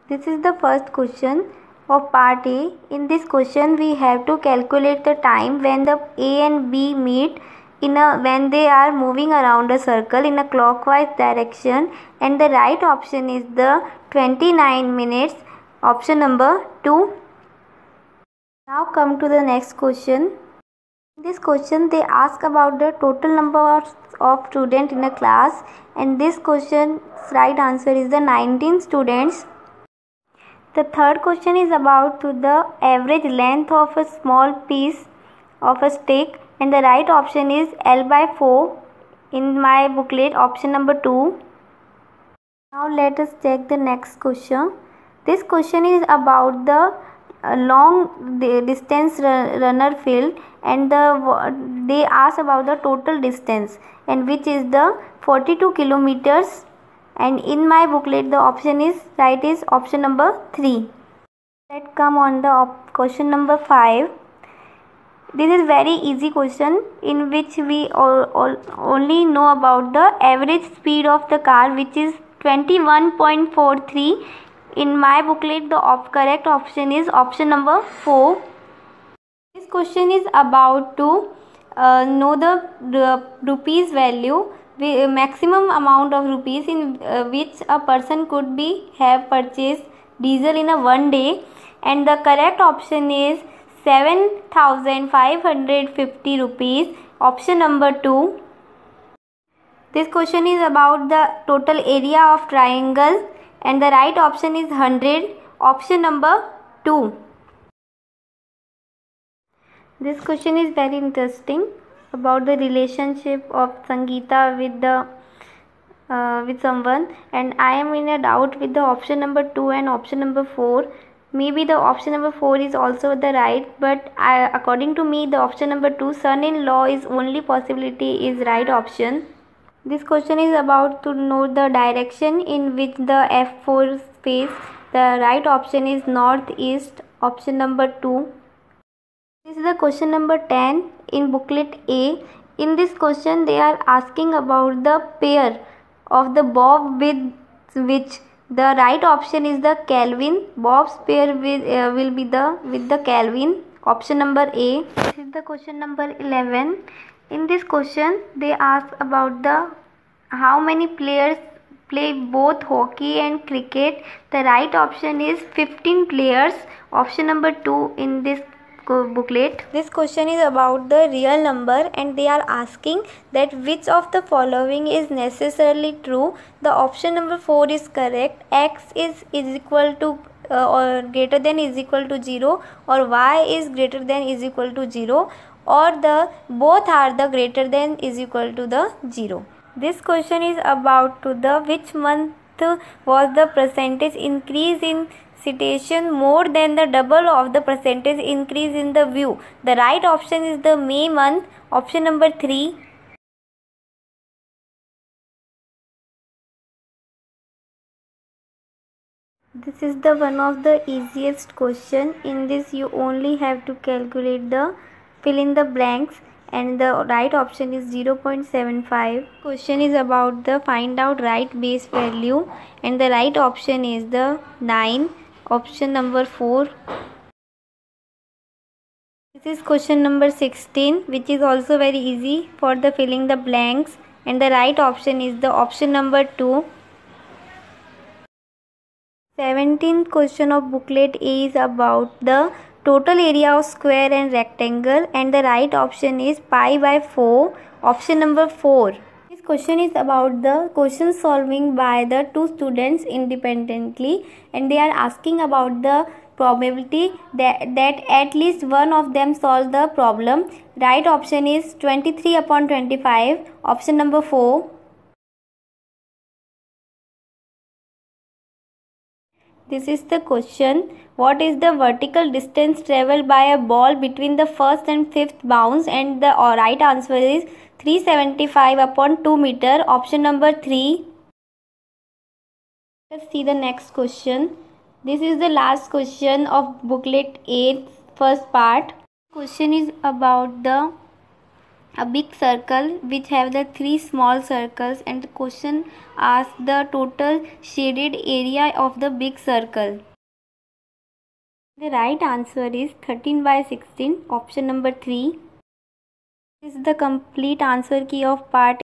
This is the first question of part A. In this question, we have to calculate the time when the A and B meet when they are moving around a circle in a clockwise direction, and the right option is the 29 minutes, option number 2. Now come to the next question. In this question, they ask about the total number of students in a class, and this question's right answer is the 19 students. The third question is about the average length of a small piece of a stick, and the right option is L by 4 in my booklet, option number 2. Now let us check the next question. This question is about the long distance runner field, and they ask about the total distance, and which is the 42 kilometers. And in my booklet, the option is right is option number 3. Let's come on the question number 5. This is very easy question in which we only know about the average speed of the car, which is 21.43. In my booklet, the correct option is option number 4. This question is about to know the rupees value, maximum amount of rupees in which a person could have purchased diesel in a one day, and the correct option is 7,550 rupees, option number 2. This question is about the total area of triangle, and the right option is 100, option number 2. This question is very interesting about the relationship of Sangeeta with someone, and I am in a doubt with the option number 2 and option number 4. Maybe the option number 4 is also the right, but according to me, the option number 2, son-in-law, is only possibility is right option. This question is about to know the direction in which the F4 space. The right option is northeast, option number 2. This is the question number 10 in booklet A. In this question, they are asking about the pair of the bob with which. The right option is the Kelvin. Bob's pair will be with the Kelvin, option number A. This is the question number 11. In this question, they ask about the how many players play both hockey and cricket. The right option is 15 players, option number 2 in this booklet. This question is about the real number, and they are asking that which of the following is necessarily true. The option number 4 is correct. X is equal to or greater than is equal to 0, or y is greater than is equal to 0, or the both are the greater than is equal to the 0. This question is about to the which month was the percentage increase in citation more than the double of the percentage increase in the view. The right option is the May month, option number 3. This is the one of the easiest question. In this you only have to calculate the fill in the blanks, and the right option is 0.75. Question is about the find out right base value, and the right option is the 9, option number 4. This is question number 16, which is also very easy for the filling the blanks, and the right option is the option number 2. 17th question of booklet A is about the total area of square and rectangle, and the right option is pi by 4, option number 4. This question is about the question solving by the two students independently, and they are asking about the probability that at least one of them solve the problem. Right option is 23/25, option number 4. This is the question. What is the vertical distance traveled by a ball between the first and fifth bounce? And the right answer is 375/2 meter, option number 3. Let's see the next question. This is the last question of booklet 8, first part. Question is about the a big circle which have the three small circles, and the question asks the total shaded area of the big circle. The right answer is 13 by 16, option number 3. This is the complete answer key of part